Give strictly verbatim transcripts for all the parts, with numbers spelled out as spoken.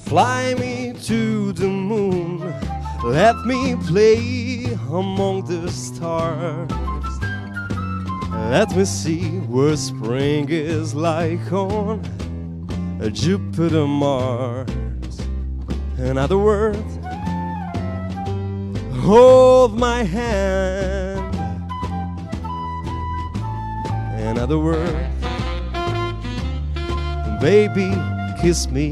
Fly me to the moon, let me play among the stars. Let me see what spring is like on Jupiter, Mars. In other words, hold my hand. In other words, baby, kiss me.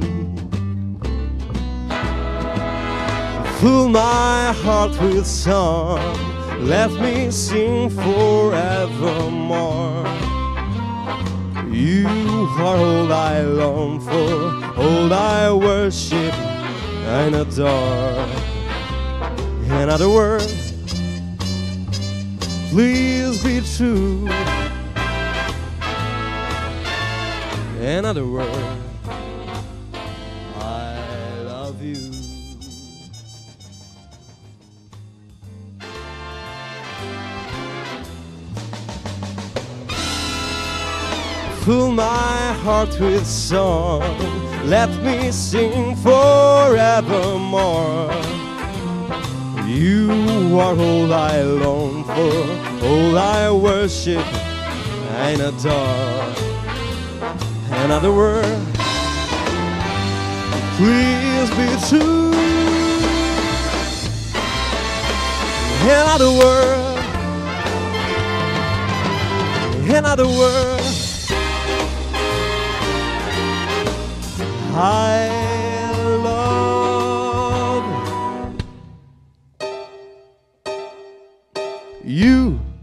Fill my heart with song, let me sing forevermore. You are all I long for, all I worship and adore. In other words, please be true. In other words, I love you. Fill my heart with song, let me sing forevermore. You are all I long for, all I worship and adore. In other words, please be true. In other words, in other words, I love you.